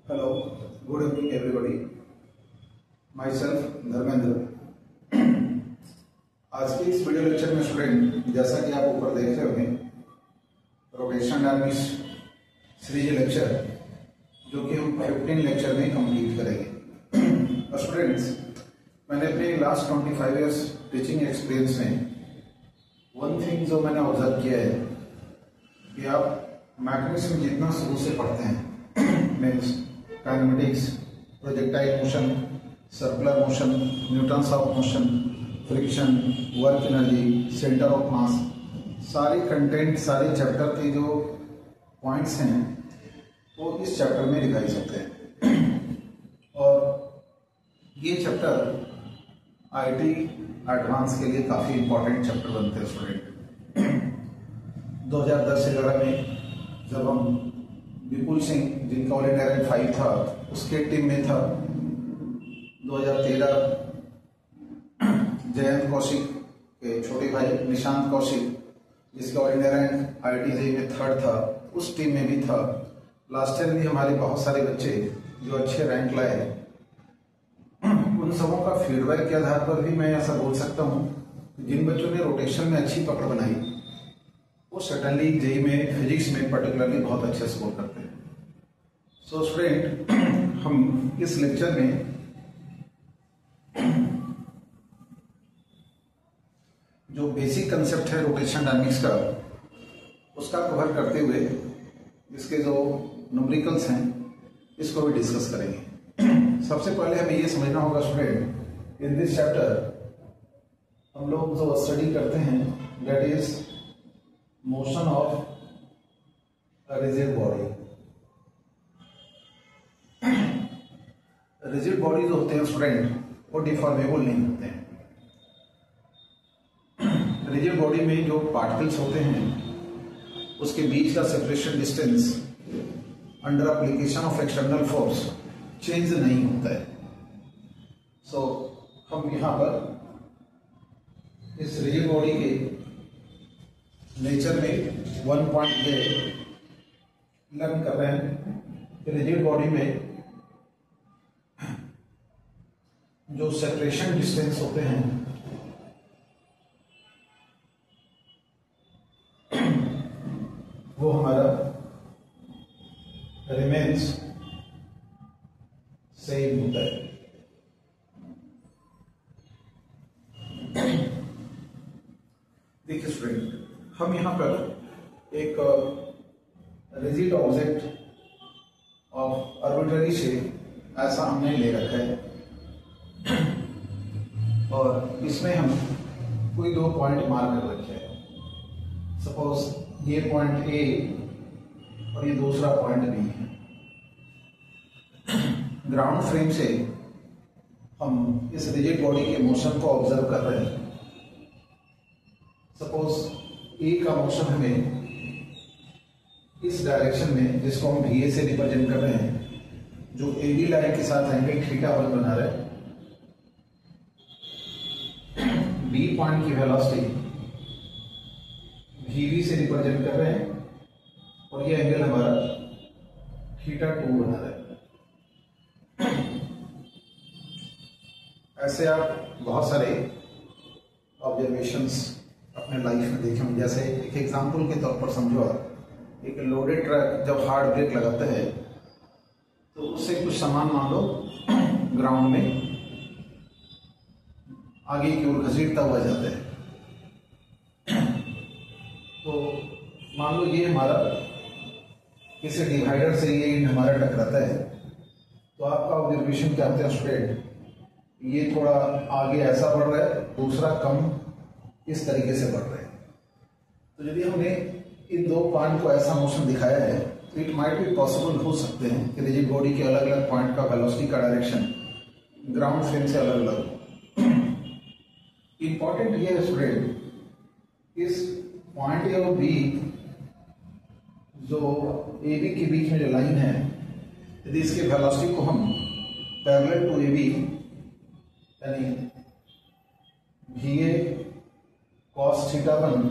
Hello, good evening everybody. Myself Dharmendra. आज के इस वीडियो लेक्चर में स्टूडेंट, जैसा कि आप ऊपर देख रहे होंगे, रोटेशन डायनामिक्स सीरीज लेक्चर जो कि हम 15 लेक्चर में कंप्लीट करेंगे। स्टूडेंट्स, मैंने अपने लास्ट 25 इयर्स टीचिंग एक्सपीरियंस में वन थिंग जो मैंने ऑब्जर्व किया है कि आप मैकेनिक्स में जितना शुरू से पढ़ते हैं, means kinematics, projectile motion, circular motion, Newton's of motion, friction, work energy, centre of mass, सारे कंटेंट, सारे चैप्टर के जो पॉइंट्स हैं वो इस चैप्टर में दिखाई सकते हैं। और ये चैप्टर आईटी एडवांस के लिए काफ़ी इंपॉर्टेंट चैप्टर बनते हैं स्टूडेंट। 2010-11 में जब हम विपुल सिंह, जिनका ऑल इंडिया रैंक 5 था, उसके टीम में था। 2013 जयंत कौशिक के छोटे भाई निशांत कौशिक, जिसका ऑल इंडिया रैंक आईआईटी में 3rd था, उस टीम में भी था। लास्ट ईयर भी हमारे बहुत सारे बच्चे जो अच्छे रैंक लाए, उन सबों का फीडबैक के आधार पर भी मैं ऐसा बोल सकता हूँ कि जिन बच्चों ने रोटेशन में अच्छी पकड़ बनाई वो सडनली जेई में, फिजिक्स में पर्टिकुलरली बहुत अच्छे स्कोर करते हैं। सो स्टूडेंट, हम इस लेक्चर में जो बेसिक कंसेप्ट है रोटेशन डायनामिक्स का, उसका कवर करते हुए इसके जो न्यूमेरिकल्स हैं इसको भी डिस्कस करेंगे। सबसे पहले हमें ये समझना होगा स्टूडेंट, इन दिस चैप्टर हम लोग जो स्टडी करते हैं that is motion of rigid body. Rigid body जो होते हैं स्टूडेंट वो डिफॉर्मेबल नहीं होते हैं। रिजिड बॉडी में जो पार्टिकल्स होते हैं उसके बीच का separation distance under application of external force change नहीं होता है। सो हम यहां पर इस रिजिड बॉडी के नेचर में 1 पॉइंट ये लर्न कर रहे हैं। रिजिड बॉडी में जो सेपरेशन डिस्टेंस होते हैं वो हमारा रिमेन्स सेम होता है। देखिए स्टूडेंट, हम यहां पर एक rigid object of arbitrary shape ऐसा हमने ले रखा है और इसमें हम कोई 2 पॉइंट मार्क कर रखे हैं। सपोज ये पॉइंट ए और ये दूसरा पॉइंट बी है। ग्राउंड फ्रेम से हम इस रिजिड बॉडी के मोशन को ऑब्जर्व कर रहे हैं। सपोज ए का मोशन हमें इस डायरेक्शन में, जिसको हम VA से रिप्रेजेंट कर रहे हैं, जो AB लाइन के साथ एंगल θ1 बना रहे हैं, B पॉइंट की वेलोसिटी VB से रिप्रेजेंट कर रहे हैं और ये एंगल हमारा θ2 बना रहा है। ऐसे आप बहुत सारे ऑब्जर्वेशंस अपने लाइफ में देखे होंगे। जैसे एक एग्जांपल के तौर पर समझो, आप एक लोडेड ट्रक जब हार्ड ब्रेक लगाता है तो उससे कुछ सामान मान लो ग्राउंड में आगे की ओर घसीटता हुआ जाता है। तो मान लो ये हमारा किसी डिवाइडर से ये हमारा टकराता है, तो आपका ऑब्जर्वेशन क्या होता है स्टूडेंट, ये थोड़ा आगे ऐसा बढ़ रहा है, दूसरा कम इस तरीके से बढ़ रहा है। तो यदि हमने इन 2 पॉइंट को ऐसा मोशन दिखाया है तो इट माइट बी पॉसिबल हो सकते हैं कि रिजिड बॉडी के अलग अलग पॉइंट का वेलोसिटी का डायरेक्शन ग्राउंड फ्रेम से अलग अलग हो। इंपॉर्टेंट ये है स्टूडेंट, इस पॉइंट ए और बी, जो ए बी के बीच में जो लाइन है, यदि इसके वेलोसिटी को हम पैरेलल टू ए बी यानी VA cos θ1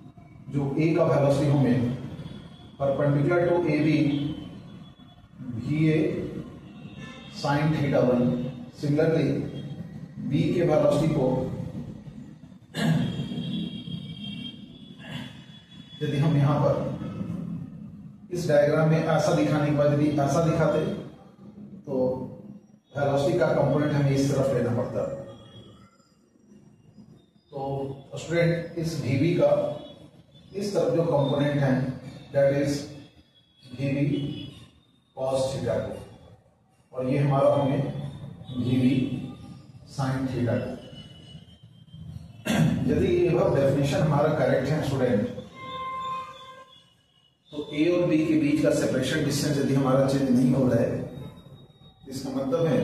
जो A का वेलोसिटी हमें perpendicular to AB VA sin θ1। Similarly B के वेलोसिटी को यदि हम यहाँ पर इस डायग्राम में ऐसा दिखाने के बाद यदि ऐसा दिखाते तो वेलोसिटी का कंपोनेंट हमें इस तरफ लेना पड़ता। तो स्टूडेंट इस VB का इस तरफ जो कंपोनेंट है दैट इज VB cos θ2 और ये हमारा होंगे VB sin θ2। यदि ये डेफिनेशन हमारा करेक्ट है स्टूडेंट तो A और B के बीच का सेपरेशन डिस्टेंस यदि हमारा चेंज नहीं हो रहा है इसका मतलब है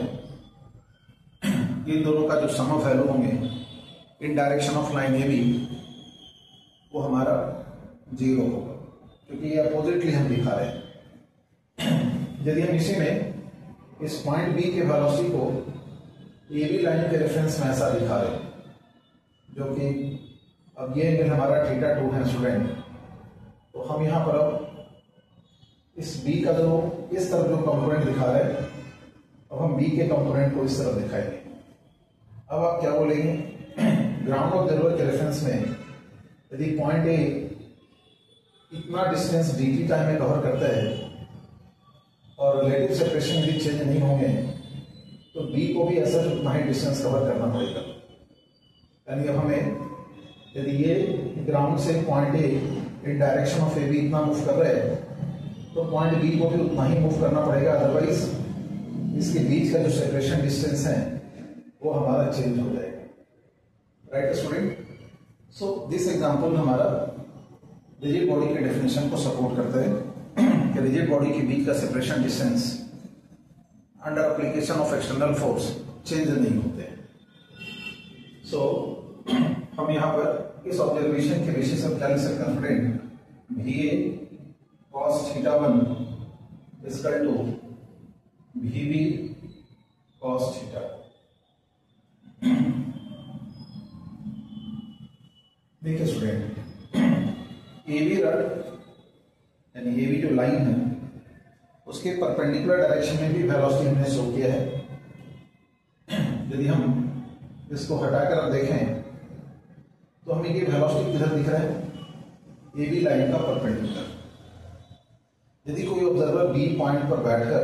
इन दोनों का जो सम ऑफ वैल्यू होंगे in direction of line A B वो हमारा 0 होगा क्योंकि ये अपोजिटली हम दिखा रहे हैं। यदि हम इसी में इस पॉइंट बी के वेलोसिटी को ए बी लाइन के रेफरेंस में ऐसा दिखा रहे हैं जो कि अब ये एंगल हमारा θ2 है स्टूडेंट। तो हम यहाँ पर अब इस B का जो इस तरफ जो कंपोनेंट दिखा रहे हैं अब हम B के कंपोनेंट को इस तरफ दिखाएंगे। अब आप क्या बोलेंगे ग्राउंड ऑब्जर्वर के रेफरेंस में यदि पॉइंट ए इतना डिस्टेंस dt टाइम में कवर करता है और रिलेटिव सेपरेशन यदि चेंज नहीं होंगे तो B को भी ऐसा उतना ही डिस्टेंस कवर करना पड़ेगा। यानी अब हमें यदि ये ग्राउंड से point A in direction of A B इतना मूव कर रहा है तो पॉइंट बी को भी उतना ही मूव करना पड़ेगा, अदरवाइज इसके बीच का जो सेपरेशन डिस्टेंस है वो हमारा चेंज हो जाएगा। Right student. So this example हमारा रिजिड बॉडी के डेफिनेशन को सपोर्ट करता है कि रिजिड बॉडी के बीच का separation distance under application of external force change नहीं होते हैं। सो हम यहाँ पर इस ऑब्जर्वेशन के बेसिस पर क्या लिख सकते हैं student VA cos θ1 is equal to VB cos θ। देखिए स्टूडेंट AB रड यानी AB जो लाइन है उसके परपेंडिकुलर डायरेक्शन में भी वेलोसिटी हमने शो किया है। यदि हम इसको हटाकर अब देखें तो हमें ये वेलोसिटी किधर दिख रहा है AB लाइन का परपेंडिकुलर। यदि कोई ऑब्जर्वर B पॉइंट पर बैठकर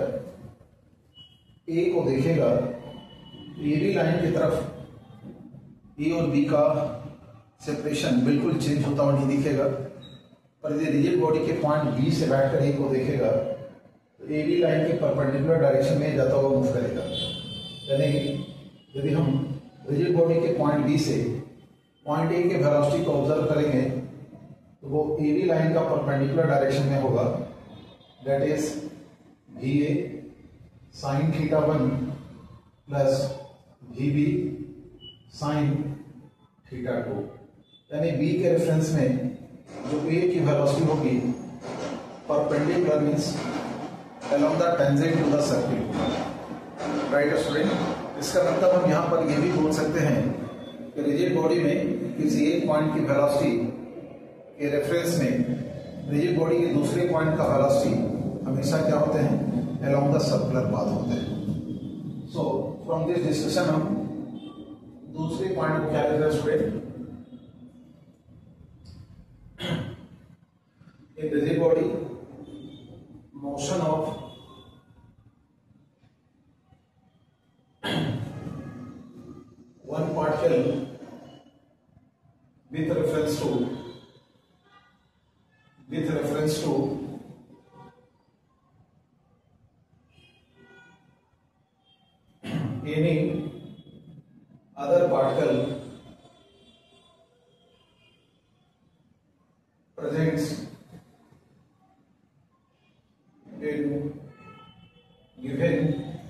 A को देखेगा तो AB लाइन की तरफ A और B का सेपरेशन बिल्कुल चेंज होता हुआ नहीं दिखेगा, पर यदि रिजिड बॉडी के पॉइंट B से बैठकर A को देखेगा तो AB लाइन के परपेंडिकुलर डायरेक्शन में जाता हुआ मूव करेगा। यानी यदि हम रिजिड बॉडी के पॉइंट B से पॉइंट A के वेलोसिटी को ऑब्जर्व करेंगे तो वो AB लाइन का परपेंडिकुलर डायरेक्शन में होगा, that is VA sin θ1 plus VB sin θ2। यानी B के रेफरेंस में जो A की वेलोसिटी होगी perpendicular means along the tangent to the circle। Right student. इसका मतलब हम यहाँ पर ये भी बोल सकते हैं कि रिजिड बॉडी में किसी एक पॉइंट की वेलोसिटी के रेफरेंस में रिजिड बॉडी के दूसरे पॉइंट का वेलोसिटी हमेशा क्या होते हैं along the circular path होते हैं। सो फ्रॉम दिस डिस्कशन हम दूसरे पॉइंट को क्या लिख रहे हैं student in rigid body motion of one particle with reference to any other particle presents in given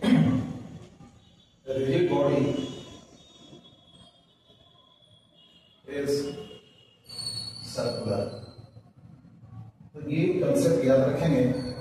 rigid body is circular। तो ये कंसेप्ट याद रखेंगे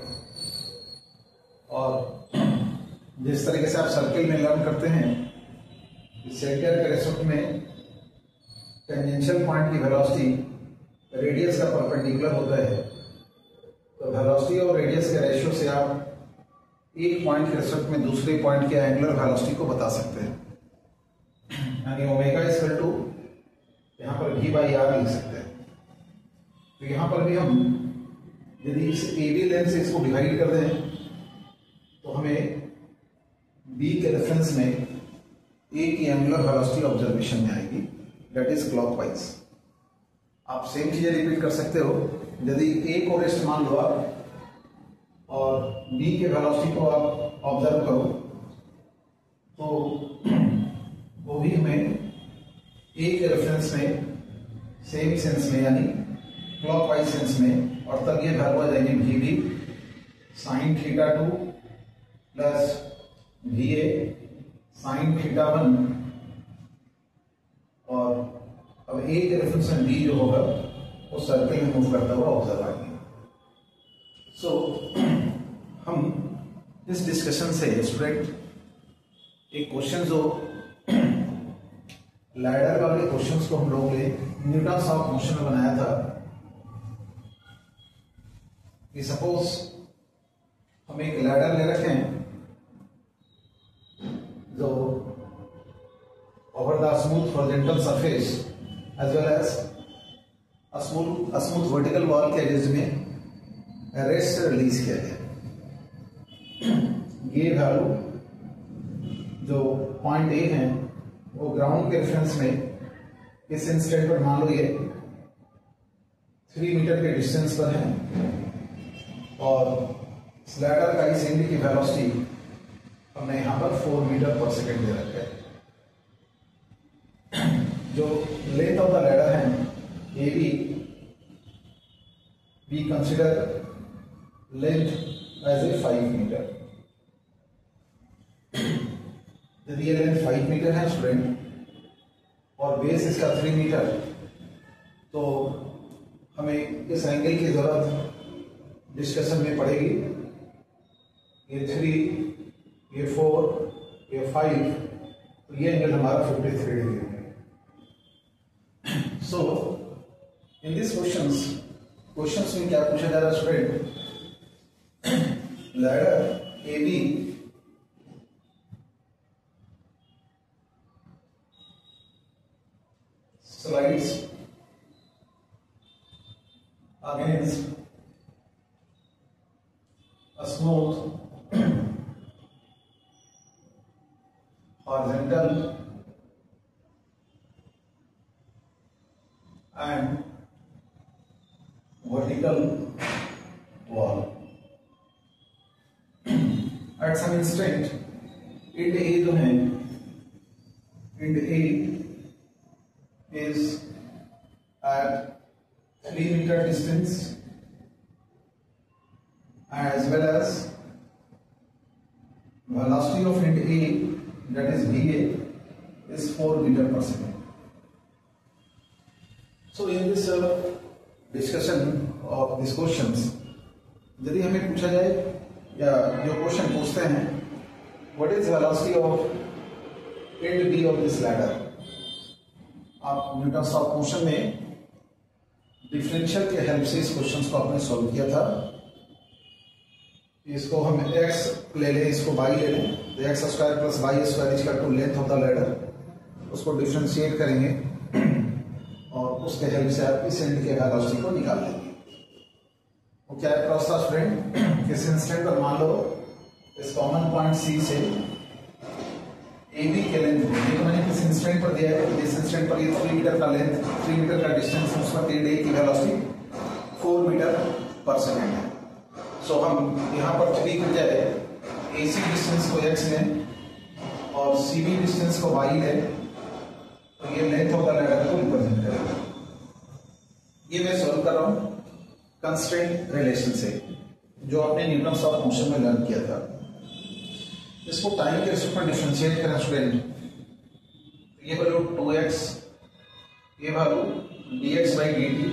और जिस तरीके से आप सर्किल में लर्न करते हैं सेंटर के रेस्पेक्ट में टेंजेंशियल पॉइंट की वेलोसिटी रेडियस का परपेंडिकुलर होता है, तो वेलोसिटी और रेडियस के रेशियो से आप एक पॉइंट के रिस्पेक्ट में दूसरे पॉइंट के एंगुलर वेलोसिटी को बता सकते हैं, यानी ओमेगा इक्वल टू यहाँ पर v बाई आर लिख सकते हैं। तो यहाँ पर भी हम यदि इस AB लेंथ से इसको डिवाइड कर दें तो हमें B के रेफरेंस में A की एंगुलर वेलोसिटी ऑब्जर्वेशन में आएगी, दैट इज क्लॉकवाइज। आप सेम चीजें रिपीट कर सकते हो। यदि A को रेस्ट मान लो आप और B के वेलोसिटी को आप ऑब्जर्व करो तो वो भी हमें A के रेफरेंस में सेम सेंस में यानी क्लॉकवाइज सेंस में, और तब ये वैल्यू आ जाएगी VB sine theta 2 plus VA sine theta 1, और अब A के रेफरेंस में B जो होगा वो सर्कल में मूव करता हुआ ऑब्जर्व आएंगे। सो हम इस डिस्कशन से स्टूडेंट एक क्वेश्चन जो लैडर वाले क्वेश्चंस को हम लोगों ने न्यूटन्स ऑफ मोशन में बनाया था कि सपोज हम एक लैडर ले रखे हैं जो over the smooth horizontal surface as well as smooth vertical wall के एजेस में रेस्ट रिलीज किया गया। ये वैल्यू जो पॉइंट A है वो ग्राउंड के रेफरेंस में इस इंस्टेंट पर मान लो ये 3 मीटर के डिस्टेंस पर है, और स्लाइडर का इस एंड की वेलोसिटी हमने यहां पर 4 मीटर पर सेकेंड दे रखा है। जो लेंथ ऑफ द लैडर है AB, we consider length as a 5 metre. यदि ये लेंथ 5 मीटर है स्टूडेंट और बेस इसका 3 मीटर, तो हमें इस एंगल की जरूरत डिस्कशन में पड़ेगी। ये 3, ये 4, ये 5, तो ये एंगल हमारा 53 डिग्री है। सो इन दिस क्वेश्चंस में क्या पूछा जा रहा है student, ladder AB slides against a smooth horizontal and vertical wall. At some instant, end A जो है, end A is at 3 meter distance as well as velocity of end A, that is VA, is 4 meter per second. So in this discussion of these questions, यदि हमें पूछा जाए या जो question पूछते हैं what is velocity of end B of this ladder, आप Newton's of motion में डिफरेंशियल के हेल्प से इस क्वेश्चन को आपने सॉल्व किया था। इसको हम x ले लें, इसको y ले लें, तो x square plus y square equal to length of the ladder, उसको डिफरेंशिएट करेंगे और उसके हेल्प से आप इस एंड के वेलोसिटी को निकाल लेंगे। वो क्या है प्रोसेस स्टूडेंट, किस इंस्टेंट पर मान लो इस कॉमन पॉइंट C से AB के लेंथ ये तो मैंने किस इंस्टेंट पर दिया है, इस इंस्टेंट पर ये 3 मीटर का लेंथ, 3 मीटर का डिस्टेंस, उस पर एंड A की वेलोसिटी 4 मीटर पर सेकंड है। सो हम यहाँ पर 3 की जाए AC डिस्टेंस को x लें और CB डिस्टेंस को y लें, तो ये लेंथ ऑफ द लैडर को रिप्रेजेंट करेगा। ये मैं सॉल्व कर रहा हूँ कंस्ट्रेंट रिलेशन से, जो आपने न्यूटन्स ऑफ मोशन में लर्न किया था। इसको टाइम के रिस्पेक्ट में डिफरेंशिएट करें स्टूडेंट, ये वैल्यू 2x, ये value dx by dt,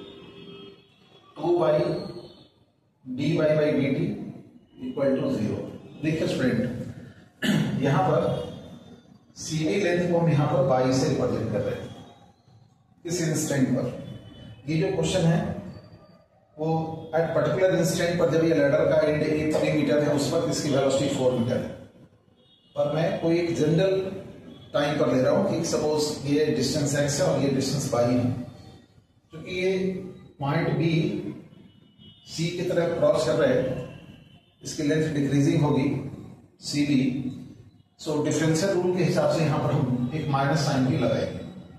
2y dy by dt equal to 0। देखिए स्टूडेंट, यहां पर CD लेंथ को हम यहां पर y से रिप्रेजेंट कर रहे हैं इस इंस्टेंट पर। ये जो क्वेश्चन है वो एट पर्टिकुलर इंस्टेंट पर जब ये लैडर का एंड A 3 मीटर है उस वक्त इसकी वेलोसिटी 4 मीटर है। पर मैं कोई एक जनरल टाइम पर ले रहा हूं कि सपोज ये डिस्टेंस x है और ये डिस्टेंस y है। क्योंकि ये पॉइंट B C की तरफ क्रॉस कर रहा है, इसकी लेंथ डिक्रीजिंग होगी CB। सो डिफरेंशियल रूल के हिसाब से यहां पर हम एक माइनस साइन भी लगाएंगे।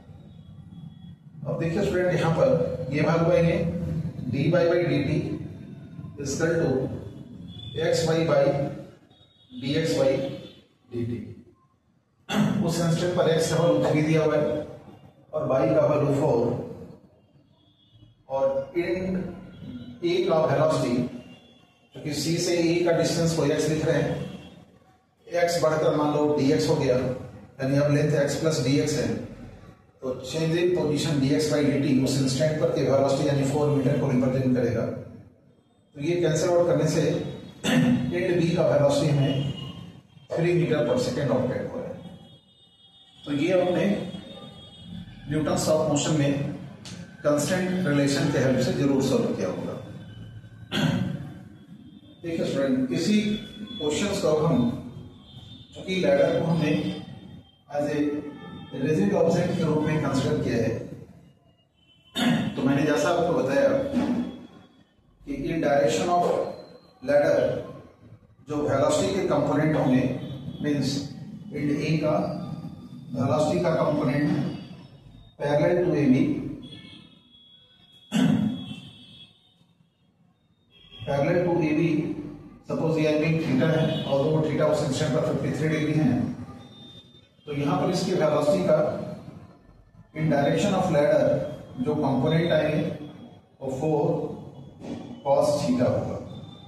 अब देखिए स्टूडेंट, यहां पर ये वैल्यू आएंगे dy by dt equal to xy by dx by dt। उस इंस्टेंट पर x का वैल्यू 3 दिया हुआ है और y का वैल्यू 4, और इन a का वेलोसिटी, क्योंकि c से a का डिस्टेंस को x लिख रहे हैं, x बढ़कर मान लो dx हो गया, यानी अब लेंथ x प्लस dx है, तो change in position dx by dt उस इंस्टेंट पर के वेलोसिटी यानी 4 मीटर को रिप्रेजेंट करेगा। तो ये कैंसिल आउट करने से एंड b का वेलोसिटी हमें 3 मीटर पर सेकेंड ऑब्टेक्ट हो रहा है। तो ये अपने न्यूटन्स ऑफ मोशन में कंस्टेंट रिलेशन के हेल्प से जरूर सॉल्व किया होगा। देखिए स्टूडेंट, इसी क्वेश्चंस को हम, चूंकि लैडर को हमने एज ए रिजिड ऑब्जेक्ट के रूप में कंसीडर किया है, तो मैंने जैसा आपको बताया कि इन डायरेक्शन ऑफ लैडर जो वेलोसिटी के कंपोनेंट होंगे, मींस इंड ए का वेलोसिटी का component parallel to AB, parallel to AB, suppose ये एंगल थीटा है और वो थीटा उस इंस्टेंट पर 53 डिग्री है, तो यहां पर इसकी वेलोसिटी का इन डायरेक्शन ऑफ लैडर जो कंपोनेंट आएंगे वो 4 cos थीटा होगा,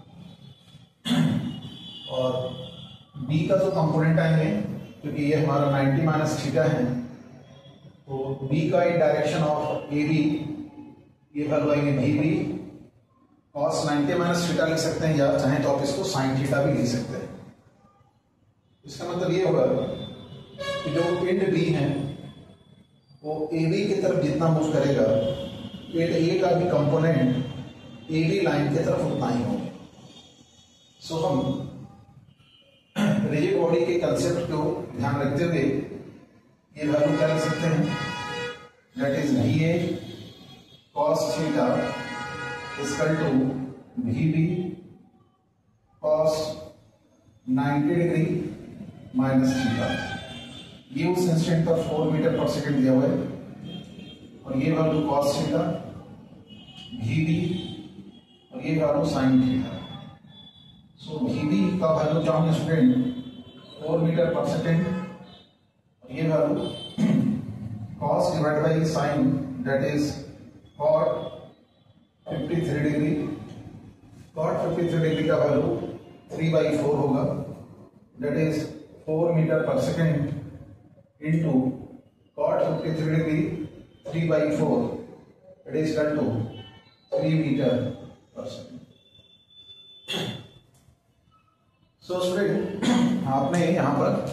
और B का जो कंपोनेंट आएंगे, क्योंकि ये हमारा 90 माइनस थीटा है, तो B का इन डायरेक्शन ऑफ AB ये वैल्यू आएंगे VB cos 90 माइनस थीटा लिख सकते हैं, या चाहे तो आप इसको sin थीटा भी लिख सकते हैं। इसका मतलब ये होगा कि जो इंड B है वो AB की तरफ जितना मूव करेगा, इंड A का भी कंपोनेंट AB लाइन की तरफ उतना ही होगा। सो हम रिजिड बॉडी के कंसेप्ट को ध्यान रखते हुए ये वैल्यू क्या लिख सकते हैं, that is VA cos theta equal to VB cos 90 degree minus theta. ये उस इंस्टेंट पर 4 मीटर पर सेकेंड दिया हुआ है, और ये वैल्यू cos थीटा, VB, और ये value sin theta. So VB का वैल्यू क्या होगा स्टूडेंट, 4 मीटर पर सेकेंड, और ये value cos divide by sin, that is cot 53 degree. cot 53 degree का वैल्यू 3/4 होगा, that is 4 metre per second into cot 53 degree 3/4, that is equal to 3 metre per second. So student, आपने यहां पर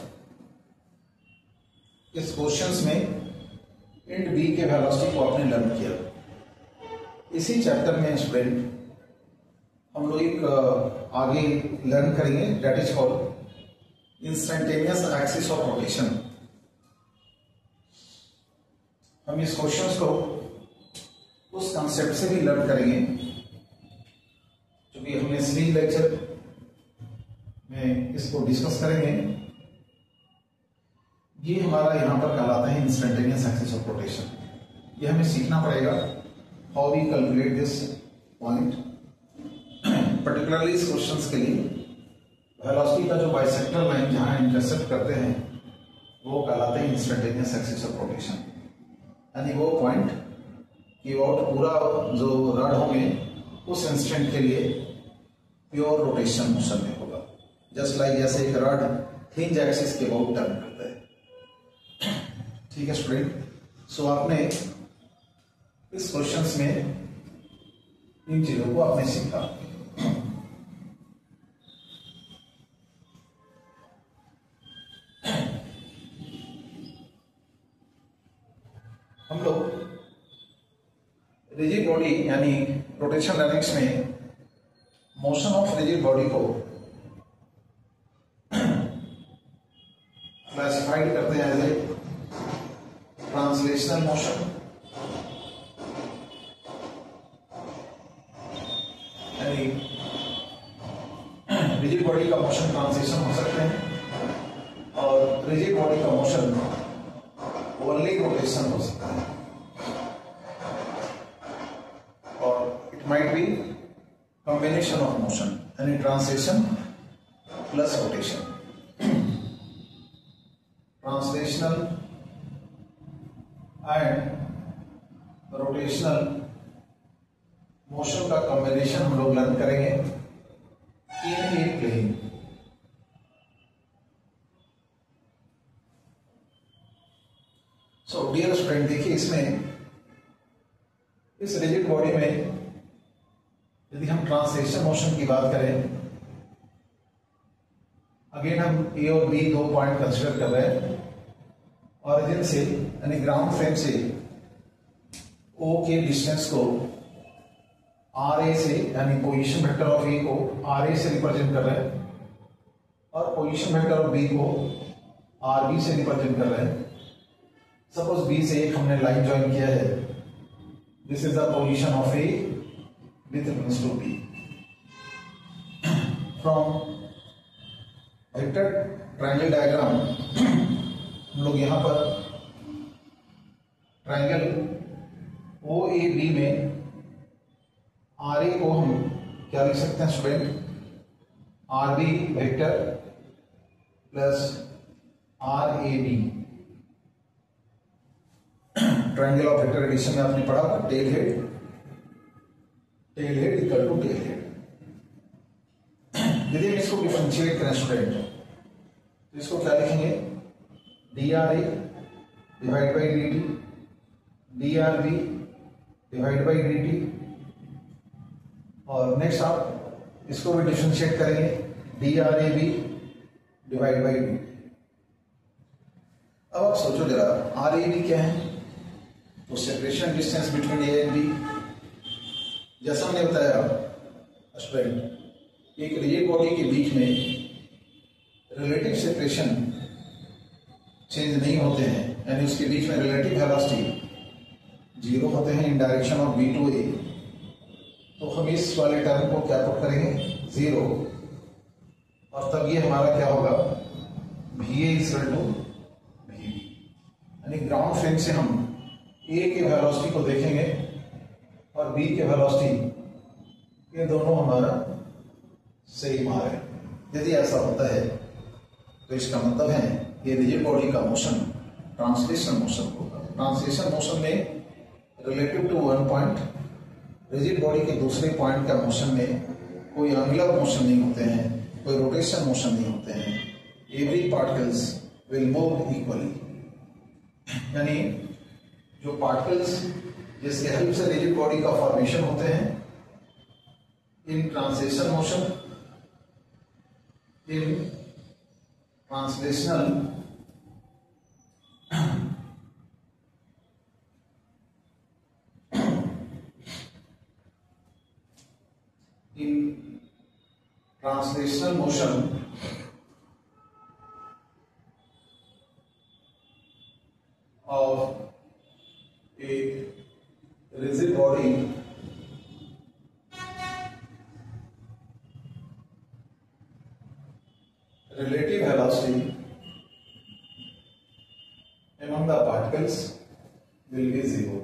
इस questions में end B के velocity को आपने लर्न किया। इसी चैप्टर में स्टूडेंट हम लोग एक आगे लर्न करेंगे, that is called instantaneous axis of rotation. हम इस क्वेश्चंस को उस कंसेप्ट से भी लर्न करेंगे, क्योंकि हम इस लेक्चर में इसको डिस्कस करेंगे। ये हमारा यहां पर कहलाता है इंस्टेंटेनियस एक्सिस ऑफ रोटेशन। ये हमें सीखना पड़ेगा how we calculate this point. Particularly इस क्वेश्चंस के लिए वेलोसिटी का जो बाइसेक्टर लाइन जहां इंटरसेक्ट करते हैं वो कहलाते हैं इंस्टेंटेनियस एक्सिस ऑफ रोटेशन, यानी वो पॉइंट की और पूरा जो रड होंगे उस इंस्टेंट के लिए प्योर रोटेशन मोशन में होगा, जस्ट लाइक जैसे एक रड हिंज एक्सिस के अबाउट टर्न करता है। ठीक है स्टूडेंट, सो आपने इस क्वेश्चंस में इन चीजों को आपने सीखा। हम लोग रिजिड बॉडी यानी रोटेशन डायनेमिक्स में मोशन ऑफ रिजिड बॉडी को क्लासिफाइड करते हैं एज ए ट्रांसलेशनल मोशन, यानी रिजिड बॉडी का मोशन ट्रांसलेशन हो सकते हैं और रिजिड बॉडी का मोशन ओनली रोटेशन हो सकता है, और it might be combination of motion, यानी translation plus rotation. Translational and rotational motion का कॉम्बिनेशन हम लोग लर्न करेंगे in a plane. So dear student, देखिए इसमें इस रिजिड बॉडी में यदि हम ट्रांसलेशन मोशन की बात करें, अगेन हम ए और बी दो पॉइंट कंसिडर कर रहे हैं। ऑरिजिन से यानी ग्राउंड फ्रेम से ओ के डिस्टेंस को आर ए से, यानी पोजीशन वेक्टर ऑफ ए को आर ए से रिप्रेजेंट कर रहे हैं और पोजीशन वेक्टर ऑफ बी को आर बी से रिप्रेजेंट कर रहे हैं। सपोज बी से एक हमने लाइन ज्वाइन किया है, this is the position of A with reference to B. From vector triangle diagram हम लोग यहां पर ट्रायंगल ओ ए बी में आर ए को हम क्या लिख सकते हैं स्टूडेंट? R B vector plus R A B. Triangle of vector addition में आपने पढ़ा था tail head equal to tail head. यदि हम इसको डिफरेंशिएट करें स्टूडेंट, तो इसको क्या लिखेंगे? D R A divide by D T, D R B divide by D T, और नेक्स्ट आप इसको भी डिफरेंशिएट करेंगे D R A B divide by D. अब आप सोचो जरा, आर ए बी क्या है? तो separation distance between A and B. जैसा हमने बताया स्टूडेंट, एक रिजिड बॉडी के बीच में रिलेटिव सेपरेशन चेंज नहीं होते हैं, यानी उसके बीच में रिलेटिव वेलोसिटी जीरो होते हैं in direction of B to A. तो हम इस वाले टर्म को क्या पुट करेंगे? जीरो, और तब ये हमारा क्या होगा? V A equal to V B. यानी ग्राउंड फ्रेम से हम ए के वेलोसिटी को देखेंगे और बी के वेलोसिटी, ये दोनों हमारा सेम आ रहे हैं। यदि ऐसा होता है तो इसका मतलब है ये रिजिड बॉडी का मोशन ट्रांसलेशन मोशन होगा। ट्रांसलेशन मोशन में relative to one point rigid body के दूसरे पॉइंट का मोशन में कोई एंगुलर मोशन नहीं होते हैं, कोई रोटेशन मोशन नहीं होते हैं। Every particles will move equally, यानी जो पार्टिकल्स जिसके हेल्प से रिजिड बॉडी का फॉर्मेशन होते हैं in translation motion, in translational motion of a rigid body relative velocity among the particles will be zero,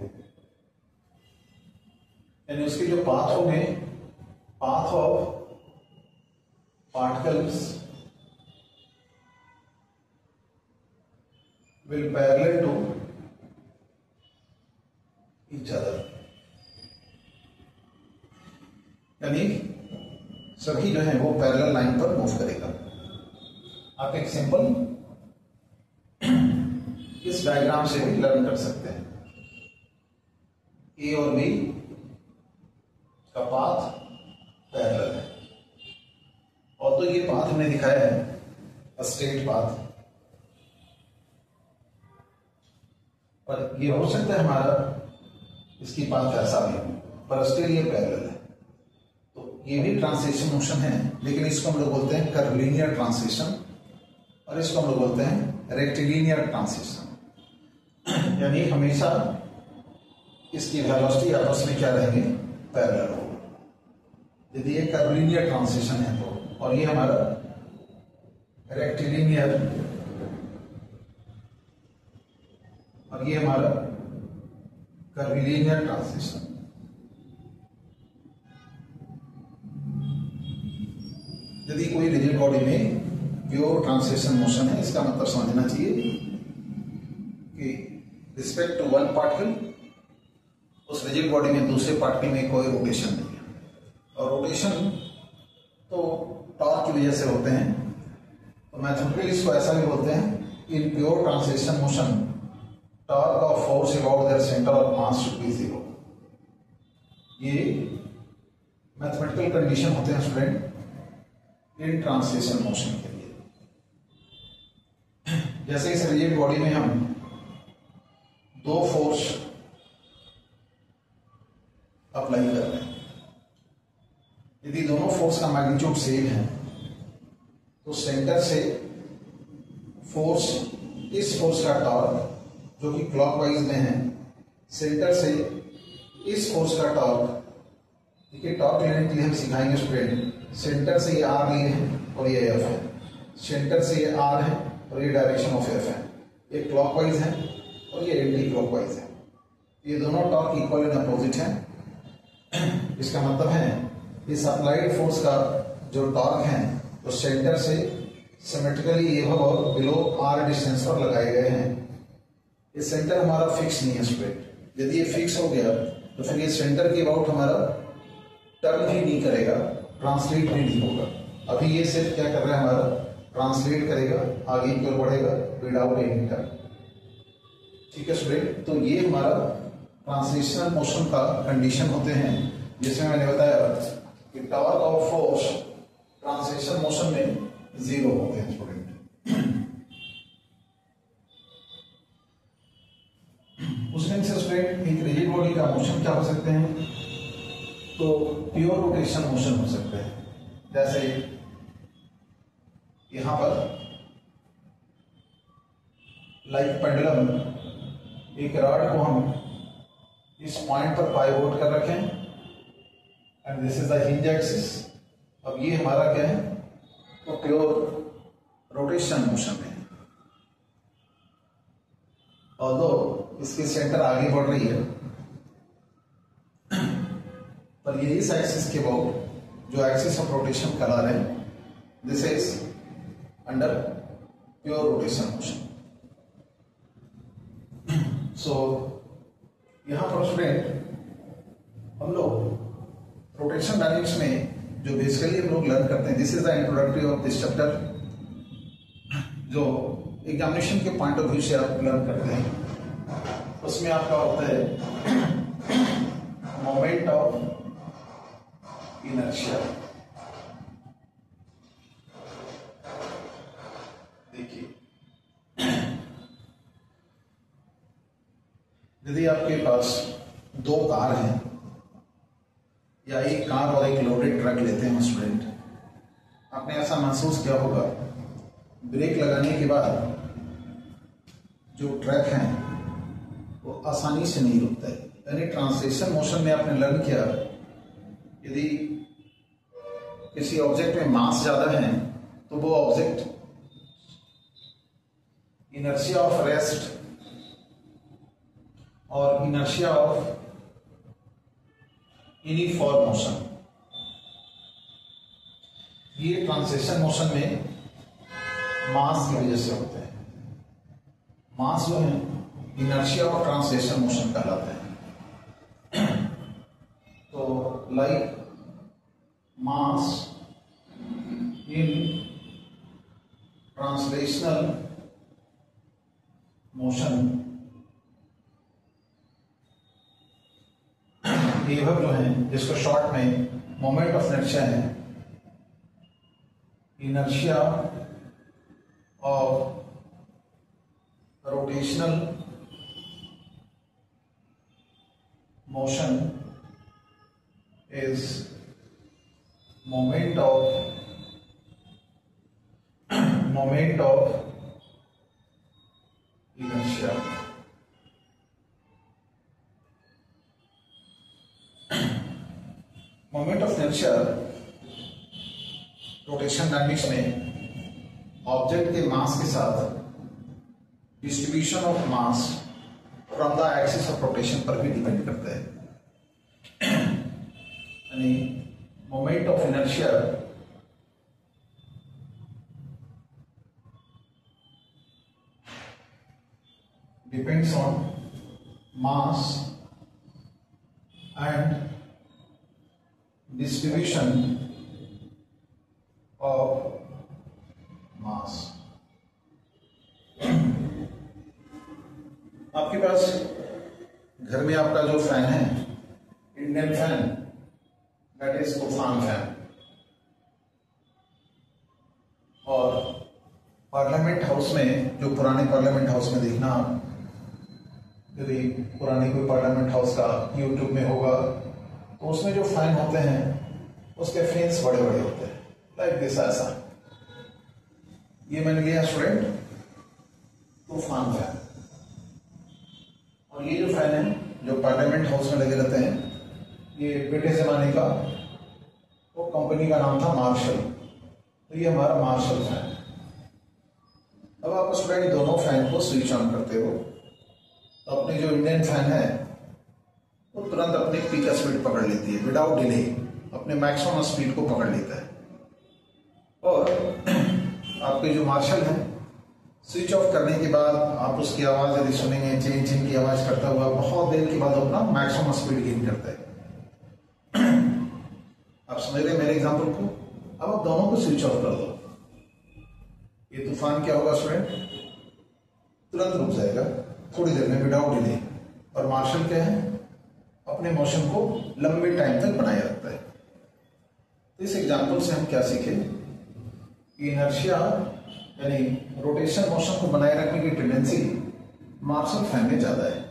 यानी उसके जो पाथ होंगे, path of particles will parallel to each other, यानी सभी जो है वो पैरेलल लाइन पर मूव करेगा। आप एक सिंपल इस डायग्राम से भी लर्न कर सकते हैं। ए और बी का पाथ पैरेलल है, और तो ये पाथ हमने दिखाया है स्ट्रेट पाथ, पर ये हो सकता है हमारा इसकी पाथ ऐसा भी, पर स्टिल ये पैरेलल है। तो ये भी ट्रांसलेशन मोशन है, लेकिन इसको हम लोग बोलते हैं कर्वलीनियर ट्रांसलेशन, और इसको हम लोग बोलते हैं रेक्टिलिनियर ट्रांजिशन, यानी हमेशा इसकी वेलोसिटी आपस में क्या रहेंगे, पैरेलल होगा। यदि ये कर्वीलिनियर ट्रांजिशन है तो, और ये हमारा रेक्टिलिनियर, और ये हमारा कर्वीलिनियर ट्रांजिशन। यदि कोई रिजिड बॉडी में प्योर ट्रांसलेशन मोशन है, इसका मतलब समझना चाहिए कि रिस्पेक्ट टू वन पार्टिकल, उस रिजिड बॉडी में दूसरे पार्टिकल में कोई रोटेशन नहीं है। और रोटेशन तो टॉर्क की वजह से होते हैं, तो मैथमेटिकली इसको ऐसा भी बोलते हैं, in pure translation motion torque of force about their centre of mass should be 0। ये मैथमेटिकल कंडीशन होते हैं स्टूडेंट इन ट्रांसलेशन मोशन के लिए। जैसे इस रिजिड बॉडी में हम दो फोर्स अप्लाई कर रहे हैं, यदि दोनों फोर्स का मैग्नीट्यूड सेम है तो सेंटर से फोर्स, इस फोर्स का टॉर्क जो कि क्लॉकवाइज में है, सेंटर से इस फोर्स का टॉर्क, देखिए टॉर्क लेने के लिए हम सिखाएंगे स्टूडेंट, सेंटर से ये आर लिए हैं और ये एफ है, सेंटर से ये आर है और ये डायरेक्शन ऑफ एफ है, ये क्लॉकवाइज है और ये एंटी क्लॉकवाइज है, ये दोनों टॉर्क इक्वल एंड अपोजिट हैं। इसका मतलब है इस अप्लाइड फोर्स का जो टॉर्क है तो सेंटर से सिमेट्रिकली एबव और बिलो आर डिस्टेंस पर लगाए गए हैं। ये सेंटर हमारा फिक्स नहीं है स्टूडेंट, यदि ये फिक्स हो गया तो फिर ये सेंटर के अबाउट हमारा टर्न ही नहीं करेगा, ट्रांसलेट भी नहीं होगा। अभी ये सिर्फ क्या कर रहा है, हमारा ट्रांसलेट करेगा, आगे की ओर बढ़ेगा विदाउट एनी टर्न। ठीक है स्टूडेंट, तो ये हमारा ट्रांसलेशनल मोशन का कंडीशन होते हैं, जिसमें मैंने बताया कि torque of force translation motion में 0 होते हैं स्टूडेंट। उस ढंग से स्टूडेंट एक रिजिड बॉडी का मोशन क्या हो सकते हैं, तो प्योर रोटेशन मोशन हो सकते हैं। जैसे यहां पर लाइक पेंडुलम, एक रॉड को हम इस पॉइंट पर पाइवोट कर रखें and this is the hinge axis. अब ये हमारा क्या है, तो प्योर रोटेशन मोशन है, ऑल्दो इसकी सेंटर आगे बढ़ रही है, पर ये इस एक्सिस के अबाउट जो एक्सिस ऑफ रोटेशन करा रहे हैं, this is under pure rotation motion. So यहां पर स्टूडेंट हम लोग रोटेशन डायनेमिक्स में जो बेसिकली हम लोग लर्न करते हैं, this is the introductory of this chapter, जो एग्जामिनेशन के पॉइंट ऑफ व्यू से आप लर्न करते हैं। उसमें आपका होता है मोमेंट ऑफ इनर्शिया। देखिए, यदि आपके पास दो कार हैं या एक कार और एक लोडेड ट्रक लेते हैं स्टूडेंट, आपने ऐसा महसूस किया होगा ब्रेक लगाने के बाद जो ट्रक है वो आसानी से नहीं रुकता है। यानी ट्रांसलेशन मोशन में आपने लर्न किया, यदि किसी ऑब्जेक्ट में मास ज्यादा है तो वो ऑब्जेक्ट इनर्शिया ऑफ रेस्ट और इनर्शिया ऑफ यूनिफॉर्म मोशन, ये ट्रांसलेशन मोशन में मास की वजह से होते हैं। मास जो है इनर्शिया ऑफ ट्रांसलेशन मोशन कहलाते हैं। तो like mass in translational motion, एवब जो है जिसको शॉर्ट में मोमेंट ऑफ इनर्शिया है, inertia of rotational motion is moment of moment of inertia. Moment of inertia rotation dynamics में ऑब्जेक्ट के मास के साथ distribution of mass from the axis of rotation पर भी डिपेंड करता है। यानी moment of inertia depends on mass and distribution of mass. आपके पास घर में आपका जो फैन है, Indian fan, that is Toofan fan, और पार्लियामेंट हाउस में, जो पुराने पार्लियामेंट हाउस में देखना, यदि पुरानी कोई पार्लियामेंट हाउस का यूट्यूब में होगा तो उसमें जो फैन होते हैं उसके फैंस बड़े बड़े होते हैं, लाइक दिस ऐसा। ये मैंने लिया स्टूडेंट तूफान फैन, और ये जो फैन है जो पार्लियामेंट हाउस में लगे रहते हैं, ये ब्रिटिश जमाने का वो कंपनी का नाम था मार्शल, तो ये हमारा मार्शल फैन। अब आप स्टूडेंट दोनों फैन को स्विच ऑन करते हो तो अपनी जो इंडियन फैन है वो तुरंत अपनी पीक स्पीड पकड़ लेती है, विदाउट डिले अपने मैक्सिमम स्पीड को पकड़ लेता है। और आपके जो मार्शल है, स्विच ऑफ करने के बाद आप उसकी आवाज यदि सुनेंगे, चेन चेन की आवाज करता हुआ बहुत देर के बाद अपना मैक्सिमम स्पीड गेन करता है। आप समझ रहे मेरे एग्जाम्पल को? अब आप दोनों को स्विच ऑफ कर दो, ये तूफान क्या होगा स्टूडेंट? तुरंत रुक जाएगा थोड़ी देर में विदाउट डिले। और मार्शल क्या है? अपने मोशन को लंबे टाइम तक बनाए रखता है। तो इस एग्जांपल से हम क्या सीखे? इनर्शिया यानी रोटेशन मोशन को बनाए रखने की टेंडेंसी मार्शल फैन में ज्यादा है,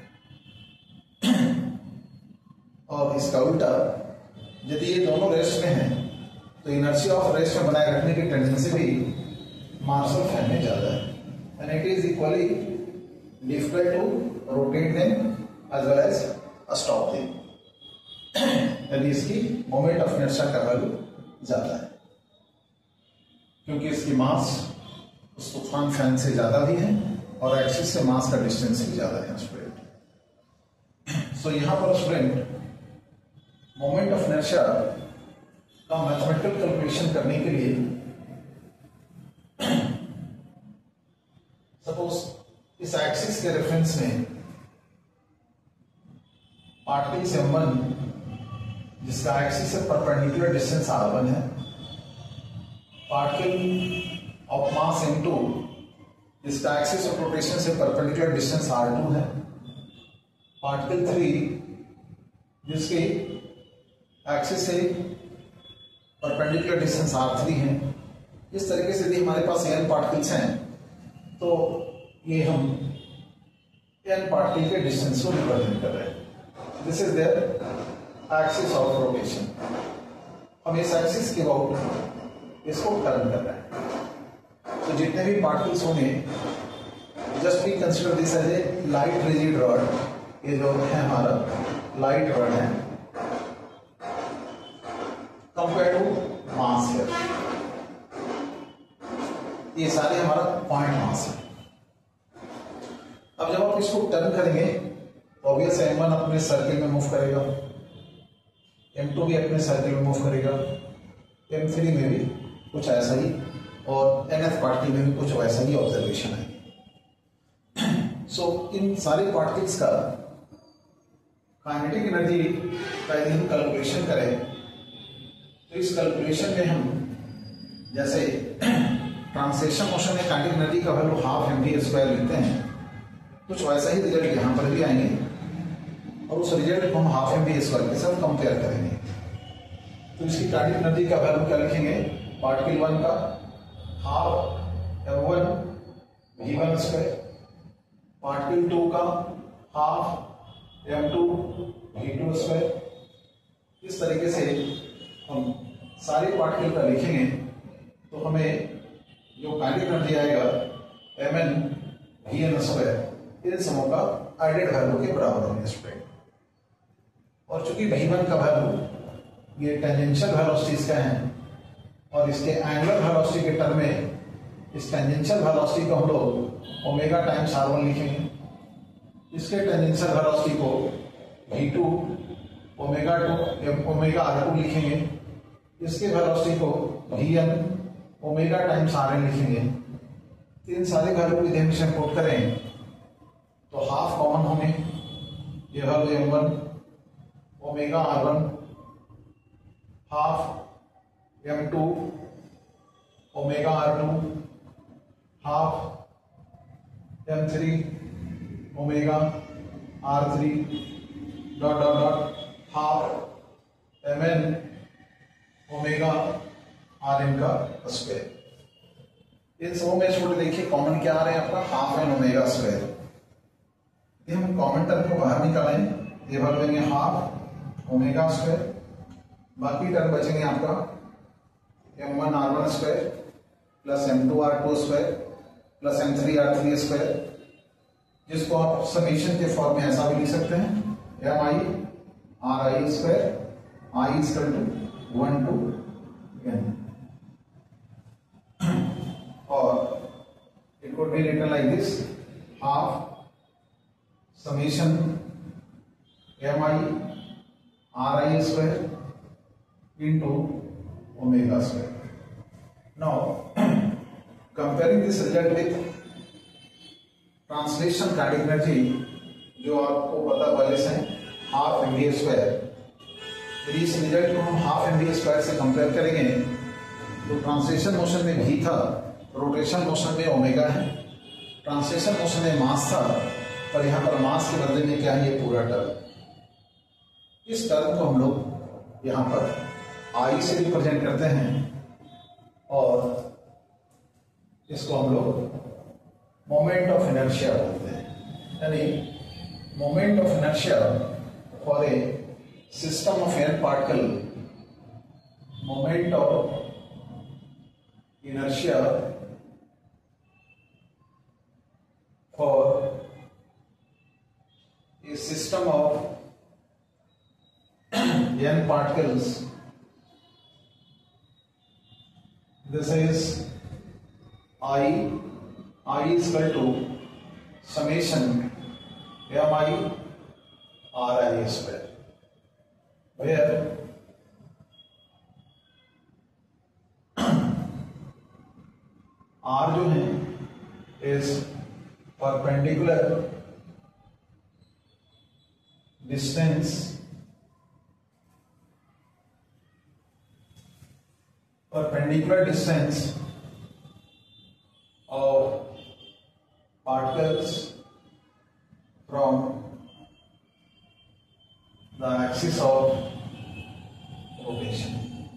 और इसका उल्टा यदि ये दोनों रेस्ट में हैं तो इनर्शिया ऑफ रेस्ट में बनाए रखने की टेंडेंसी भी मार्शल फैन में ज्यादा है, and it is equally difficult to rotate them as well as stop them. यानी इसकी मोमेंट ऑफ इनर्शिया का वैल्यू ज्यादा है, क्योंकि इसकी मास उस तूफान फैन से ज्यादा भी है और एक्सिस से मास का डिस्टेंस भी ज्यादा है स्टूडेंट। सो यहां पर स्टूडेंट मोमेंट ऑफ इनर्शिया का मैथमेटिकल कैलकुलेशन करने के लिए सपोज इस एक्सिस के रेफरेंस में पार्टिकल m1 जिसका एक्सिस से परपेंडिकुलर डिस्टेंस r1 है, पार्टिकल ऑफ मास m2 जिसका एक्सिस ऑफ रोटेशन से परपेंडिकुलर डिस्टेंस r2 है, पार्टिकल 3 जिसके एक्सिस से परपेंडिकुलर डिस्टेंस r3 है। इस तरीके से यदि हमारे पास n पार्टिकल्स हैं तो ये हम n पार्टिकल के डिस्टेंस को रिप्रेजेंट कर रहे हैं। This is their axis of rotation. हम इस एक्सिस के अबाउट इसको टर्न कर रहे हैं। तो जितने भी पार्टिकल्स होंगे, just we consider this as a light rigid rod. ये जो है हमारा लाइट रॉड है कंपेयर टू मास है, ये सारे हमारा पॉइंट मास है। अब जब आप इसको टर्न करेंगे तो ऑब्वियस m1 अपने सर्किल में मूव करेगा, m2 भी अपने सर्किल में मूव करेगा, m3 में भी कुछ ऐसा ही, और nth पार्टिकल में भी कुछ वैसा ही ऑब्जर्वेशन है। सो इन सारे पार्टिकल्स का काइनेटिक एनर्जी का यदि हम कैलकुलेशन करें तो इस कैलकुलेशन में हम जैसे ट्रांसलेशन मोशन में काइनेटिक एनर्जी का वैल्यू हाफ mv² लेते हैं, कुछ वैसा ही रिजल्ट यहां पर भी आएंगे, और उस रिजल्ट को हम हाफ mv² के साथ कंपेयर करेंगे। तो इसकी काइनेटिक एनर्जी का वैल्यू क्या लिखेंगे? पार्टिकल 1 का हाफ m1 v1², पार्टिकल 2 का हाफ m2 v2²। इस तरीके से हम सारे पार्टिकल का लिखेंगे तो हमें जो काइनेटिक एनर्जी आएगा mn vn स्क्वायर, इन समों का एडेड वैल्यू के बराबर होंगे स्टूडेंट। और चूंकि v1 का वैल्यू ये टेंजेंशियल वेलोसिटीज का है और इसके एंगुलर वेलोसिटी के टर्म में इस टेंजेंशियल वेलोसिटी को हम लोग ओमेगा टाइम्स r1 लिखेंगे, इसके टेंजेंशियल वेलोसिटी को v2 ओमेगा r2 लिखेंगे, इसके वेलोसिटी को vn ओमेगा टाइम्स rn लिखेंगे। तो इन सारे वैल्यू को इधर से पुट करें तो हाफ कॉमन होंगे, ये value m1 omega r1 half m2 omega r2 half m3 omega r3 dot dot half हाफ mn ओमेगा rn का स्क्वायर। इन सबों में छोटे देखिए कॉमन क्या आ रहे हैं आपका हाफ एन ओमेगा स्क्वायर। ये हम कॉमन टर्म को बाहर निकालें, ये बनेंगे हाफ ओमेगा स्क्वायर, बाकी टर्म बचेंगे आपका m1 r1 square plus m2 r2 square plus m3 r3 square, जिसको आप समेशन के फॉर्म में ऐसा भी लिख सकते हैं mi ri square i equal to 1 to n, और it could be written like this half summation mi ri square into omega square. Now comparing this result with translation kinetic energy जो आपको पता पहले से हाफ mva स्क्वायर, यदि इस result को हम हाफ mva स्क्वायर से कंपेयर करेंगे तो ट्रांसलेशन मोशन में v था, रोटेशन मोशन में ओमेगा है, ट्रांसलेशन मोशन में मास था, पर यहां पर मास के बदले में क्या है, ये पूरा टर्म। इस टर्म को हम लोग यहां पर आई से रिप्रेजेंट करते हैं और इसको हम लोग मोमेंट ऑफ इनर्शिया बोलते हैं, यानी moment of inertia for a system of air particle, moment of inertia for a system of n particles. This is I is equal to summation mi ri square, where R जो है is perpendicular distance of particles from the axis of rotation।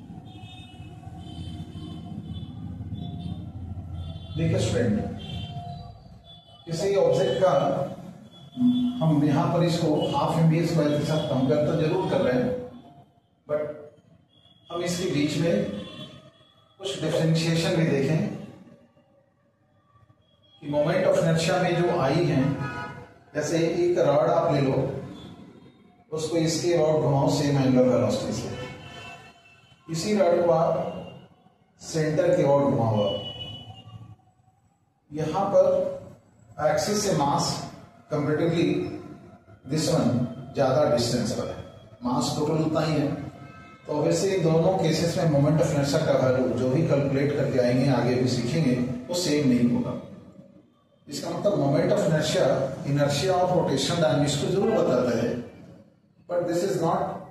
देखिए student, किसी object का हम यहां पर इसको half mva square के साथ कंपेयर तो जरूर कर रहे हैं, बट हम इसके बीच में कुछ डिफरेंशिएशन भी देखें कि मोमेंट ऑफ इनर्शिया में जो आई है, जैसे एक रॉड आप ले लो, उसको इसके रॉड घुमाओ सेम एंगुलर वेलोसिटी से, इसी रॉड को आप सेंटर के रॉड घुमाओ, यहां पर एक्सिस से मास कंपैरेटिवली दिस वन ज्यादा डिस्टेंस पर है, मास टोटल उतना ही है, तो वैसे दोनों केसेस में मोमेंट ऑफ इनर्शिया का वैल्यू जो भी कैलकुलेट करके आएंगे, आगे भी सीखेंगे, वो सेम नहीं होगा। इसका मतलब moment of inertia of rotation dynamics को जरूर बताता है, but this is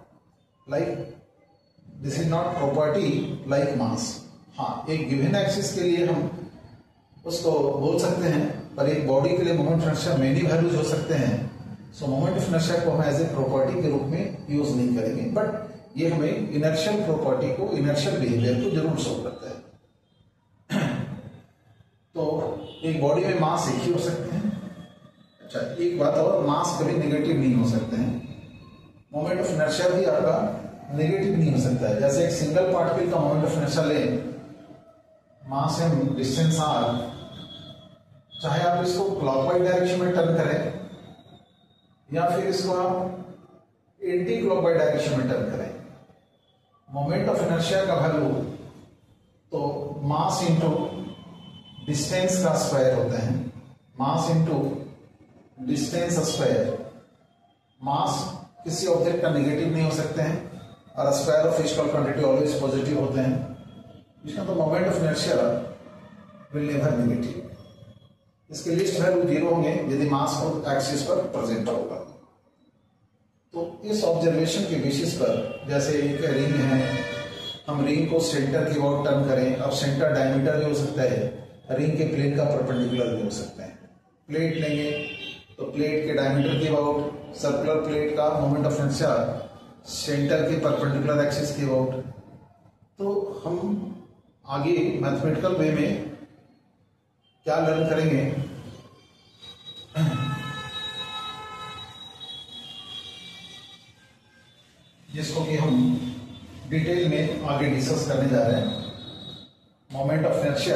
not property like mass. हाँ, एक गिवन एक्सिस के लिए हम उसको बोल सकते हैं, पर एक बॉडी के लिए moment of inertia many values हो सकते हैं, सो मोमेंट ऑफ इनर्शिया को हम एज ए प्रॉपर्टी के रूप में यूज नहीं करेंगे, बट ये हमें इनर्शियल प्रॉपर्टी को, इनर्शियल बिहेवियर को जरूर शो करता है। तो एक बॉडी में मास एक ही हो सकते हैं। अच्छा, एक बात और, मास कभी नेगेटिव नहीं हो सकते हैं, मोमेंट ऑफ इनर्शिया भी आपका नेगेटिव नहीं हो सकता है। जैसे एक सिंगल पार्टिकल का मोमेंट ऑफ इनर्शिया ले मास एम, डिस्टेंस आर, चाहे आप इसको क्लॉकवाइज डायरेक्शन में टर्न करें या फिर इसको आप एंटी क्लॉकवाइज डायरेक्शन में टर्न करें, मोमेंट ऑफ इनर्शिया का वैल्यू तो मास इंटू डिस्टेंस का स्क्वायर होता है। Mass into distance square. Mass किसी ऑब्जेक्ट का नेगेटिव नहीं हो सकते हैं और square of physical quantity always positive होते हैं, इसका तो moment of inertia will never negative. इसके लिस्ट वैल्यू 0 होंगे यदि मास को एक्सिस पर प्रेजेंट होगा। तो इस ऑब्जर्वेशन के बेसिस पर, जैसे एक रिंग है, हम रिंग को सेंटर की ओर टर्न करें, अब सेंटर डायमीटर भी हो सकता है, रिंग के प्लेन का परपेंडिकुलर भी हो सकता है। प्लेट लेंगे तो प्लेट के डायमीटर के अबाउट, सर्कुलर प्लेट का मोमेंट ऑफ इनर्शिया सेंटर के परपेंडिकुलर एक्सिस के अबाउट। तो हम आगे मैथमेटिकल वे में क्या लर्न करेंगे, जिसको कि हम डिटेल में आगे डिस्कस करने जा रहे हैं। Moment of inertia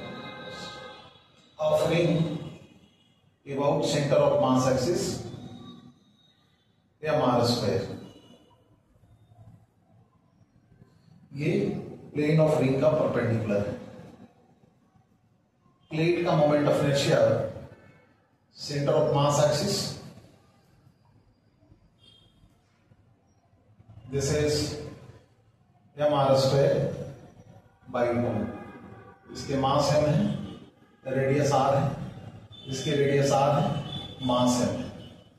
of ring about centre of mass axis या आर स्क्वायर। ये प्लेन ऑफ रिंग का परपेंडिकुलर है। प्लेट का moment of inertia centre of mass axis, this is mr square by 2। इसके मास m है, radius r है, इसके radius r है, मास m है।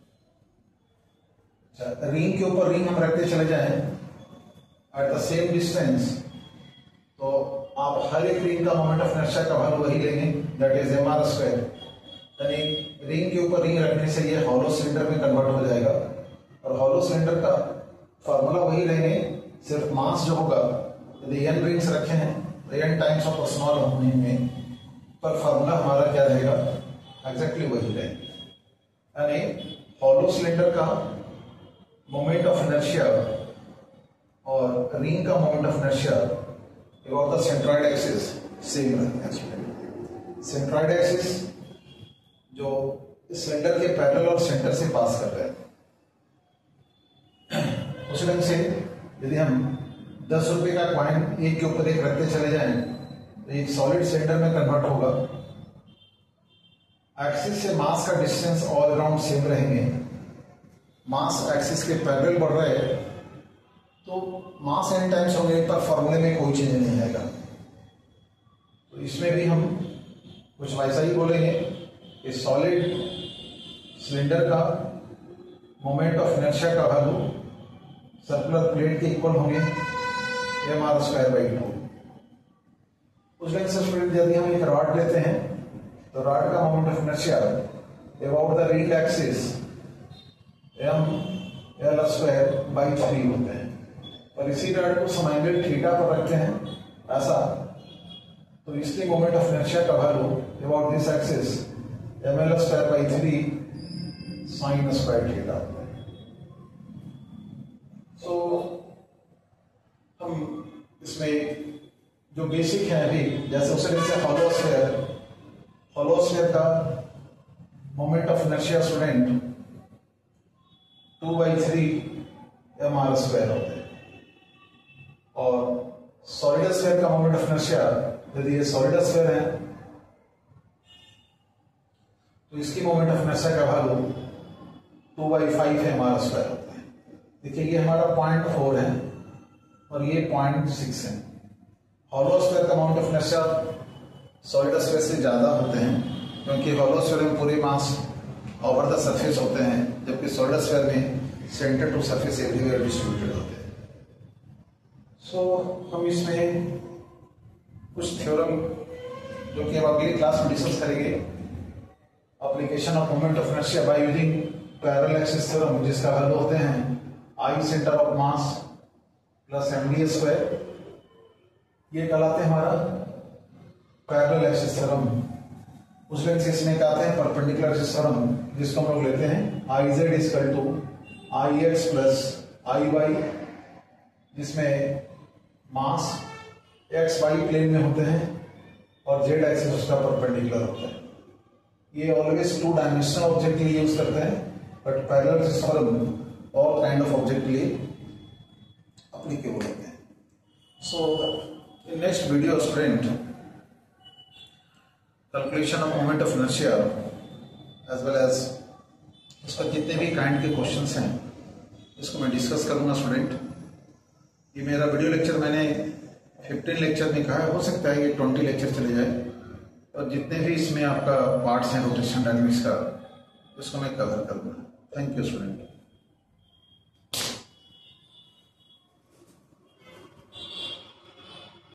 अच्छा, रिंग के ऊपर रिंग हम रखते चले जाएं एट द सेम डिस्टेंस, तो आप हर एक रिंग का मोमेंट ऑफ इनर्शिया का वैल्यू वही लेंगे, दैट इज mr स्क्वायर। यानी रिंग के ऊपर रिंग रखने से ये हॉलो सिलेंडर में कन्वर्ट हो जाएगा और हॉलो सिलेंडर का फॉर्मूला वही लेंगे, सिर्फ मास जो होगा, यदि n रिंग्स रखे हैं तो n टाइम्स ऑफ स्मॉल होंगे, पर फॉर्मूला हमारा क्या रहेगा, एग्जैक्टली वही रहेगा। यानी हॉलो सिलेंडर का मोमेंट ऑफ इनर्शिया और रिंग का moment of inertia about the centroid axis same रहेगा। सेंट्रॉइड एक्सिस जो सिलेंडर के पैरेलल और सेंटर से पास कर रहे हैं, उस ढंग से यदि हम 10 रुपए का कॉइन एक के ऊपर एक रखते चले जाएं तो एक सॉलिड सिलेंडर में कन्वर्ट होगा। एक्सिस से मास का डिस्टेंस ऑल अराउंड सेम रहेंगे, मास एक्सिस के पैरेलल बढ़ रहे हैं तो मास n टाइम्स होने पर फॉर्मूले में कोई चेंज नहीं आएगा। तो इसमें भी हम कुछ वैसा ही बोलेंगे कि सॉलिड सिलेंडर का मोमेंट ऑफ इनर्शिया का वैल्यू सर्कुलर प्लेट के इक्वल होंगे mr स्क्वायर बाई 2। उस ढंग से स्टूडेंट यदि हम एक रॉड लेते हैं तो रॉड का moment of inertia about the ring axis ml square by 3 होते हैं। और इसी रॉड को हम एंगल थीटा पर रखते हैं ऐसा, तो इसके मोमेंट ऑफ इनर्शिया का value about this axis ml square by 3 sine square theta होता है। तो हम इसमें जो बेसिक है अभी, जैसे उस तरह से हॉलो स्फीयर का moment of inertia student 2/3 mr square होता है, और सॉलिड स्फीयर का मोमेंट ऑफ इनर्शिया, यदि ये सॉलिड स्फीयर है तो इसकी मोमेंट ऑफ इनर्शिया का वैल्यू 2/5 mr स्क्वायर होता है। देखिए ये हमारा 0.4 है और ये 0.6 है। हॉलो स्फीयर का moment of inertia solid sphere से ज्यादा होते हैं, क्योंकि हॉलो स्फीयर में पूरे मास ओवर द सरफेस होते हैं, जबकि सॉलिड स्फीयर में centre to surface everywhere distributed होते हैं। सो हम इसमें कुछ थ्योरम जो कि हम अगली क्लास में डिस्कस करेंगे, application of moment of inertia by using parallel axis theorem, जिसका वैल्यू होते हैं I centre of mass plus md square. ये कहलाते हैं हमारा पैरेलल एक्सिस थ्योरम। उस ढंग से इसमें कहते हैं परपेंडिकुलर एक्सिस थ्योरम, जिसको हम लोग लेते हैं I z equal to Ix plus Iy, जिसमें मास x y प्लेन में होते हैं और जेड एक्सिस उसका परपेंडिकुलर होता है। ये ऑलवेज 2 डायमेंशनल ऑब्जेक्ट के लिए यूज करते हैं, but parallel system all kind of object के लिए applicable होते हैं। So in next video sprint, calculation of moment of inertia as well as इसका जितने भी काइंड के क्वेश्चंस हैं इसको मैं डिस्कस करूंगा स्टूडेंट। ये मेरा वीडियो लेक्चर मैंने 15 लेक्चर में कहा है, हो सकता है ये 20 लेक्चर चले जाए, और जितने भी इसमें आपका पार्ट्स हैं रोटेशन डायनेमिक्स का, इसको मैं कवर करूंगा। Thank you student.